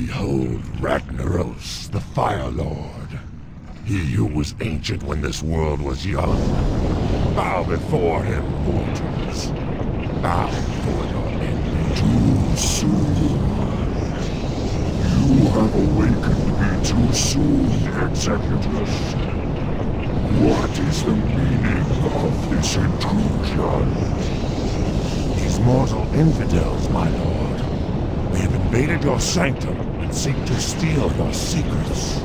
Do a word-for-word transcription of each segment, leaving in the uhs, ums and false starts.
Behold Ragnaros, the Fire Lord. He who was ancient when this world was young. Bow before him, mortals. Bow before your ending. Too soon. You have awakened me too soon, Executus. What is the meaning of this intrusion? These mortal infidels, my lord. We have invaded your sanctum and seek to steal your secrets.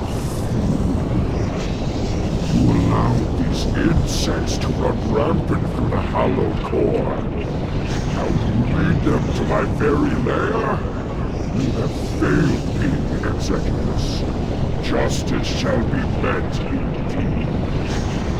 You allowed these insects to run rampant through the hallowed core. Now you lead them to my very lair? You have failed me, Executus. Justice shall be met indeed.